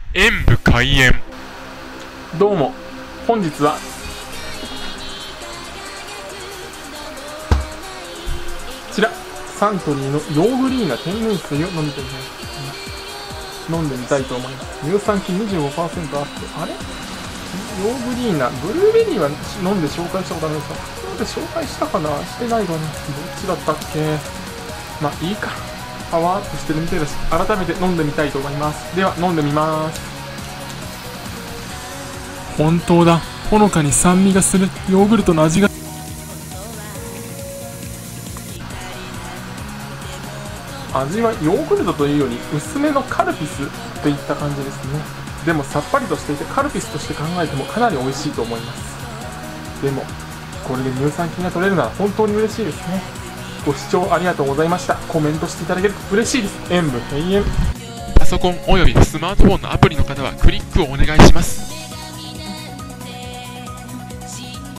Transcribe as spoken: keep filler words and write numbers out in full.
演武開演。 どうも、本日はこちらサントリーのヨーグリーナ天然水を飲んでみたい飲んでみたいと思います。乳酸菌 にじゅうごパーセント アップ。あれヨーグリーナブルーベリーは飲んで紹介したことあるんですが、飲んで紹介したかな、してないかな、どっちだったっけ。まあいいか、パワーアップしてるみたいだし、改めて飲んでみたいと思います。では飲んでみます。本当だ、ほのかに酸味がするヨーグルトの味が。味はヨーグルトというより薄めのカルピスといった感じですね。でもさっぱりとしていて、カルピスとして考えてもかなり美味しいと思います。でもこれで乳酸菌が取れるなら本当に嬉しいですね。ご視聴ありがとうございました。コメントしていただけると嬉しいです。演武閉園。 パソコンおよびスマートフォンのアプリの方はクリックをお願いします。